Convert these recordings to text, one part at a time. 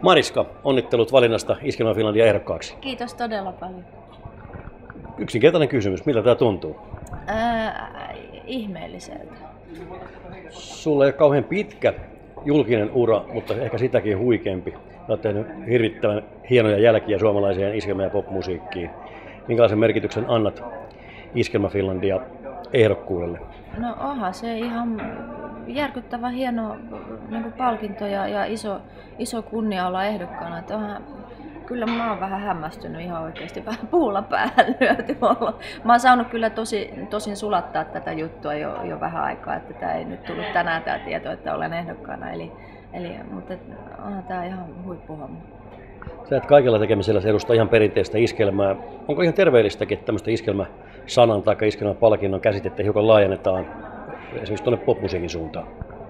Mariska, onnittelut valinnasta Iskelmä Finlandia ehdokkaaksi. Kiitos todella paljon. Yksinkertainen kysymys, miltä tämä tuntuu? Ihmeelliseltä. Sulla ei ole kauhean pitkä julkinen ura, mutta ehkä sitäkin huikeampi. Olet tehnyt hirvittävän hienoja jälkiä suomalaiseen iskelmä- ja popmusiikkiin. Minkälaisen merkityksen annat Iskelmä Finlandia ehdokkuudelle? No onhan se ihan järkyttävä hieno niin kuin palkinto ja iso kunnia olla ehdokkaana. Että kyllä mä oon vähän hämmästynyt ihan oikeasti, vähän puulla päähän lyöty olla. Mä oon saanut kyllä tosin sulattaa tätä juttua jo vähän aikaa, että tää ei nyt tullut tänään tää tieto, että olen ehdokkaana. Mutta onhan tää ihan huippuhomma. Sä et kaikella tekemisellä edustaa ihan perinteistä iskelmää. Onko ihan terveellistäkin, että tämmöistä iskelmäsanan tai iskelmäpalkinnon käsitettä hiukan laajennetaan esimerkiksi tuonne popmusiikin suuntaan?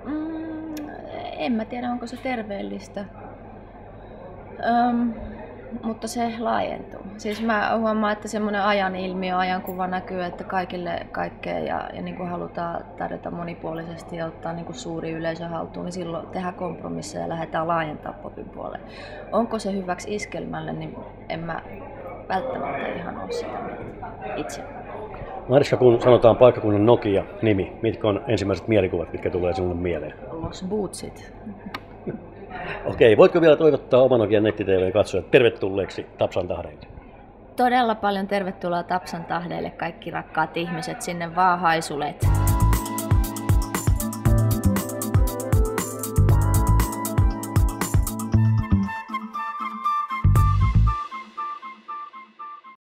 En mä tiedä, onko se terveellistä, mutta se laajentuu. Siis mä huomaan, että semmoinen ajan ilmiö, ajankuva näkyy, että kaikille kaikkea ja niin kuin halutaan tarjota monipuolisesti ja ottaa niin kuin suuri yleisö haltuun, niin silloin tehdään kompromisseja ja lähdetään laajentaa popin puolelle. Onko se hyväksi iskelmälle, niin en mä välttämättä ihan ole sitä itse. Mariska, kun sanotaan paikkakunnan Nokia-nimi, mitkä on ensimmäiset mielikuvat, mitkä tulee sinulle mieleen? Los Bootsit. Okei, voitko vielä toivottaa oman Nokian nettiteilöön katsojat tervetulleeksi Tapsan tahdeille? Todella paljon tervetuloa Tapsan tahdeille kaikki rakkaat ihmiset, sinne vaan haisulet.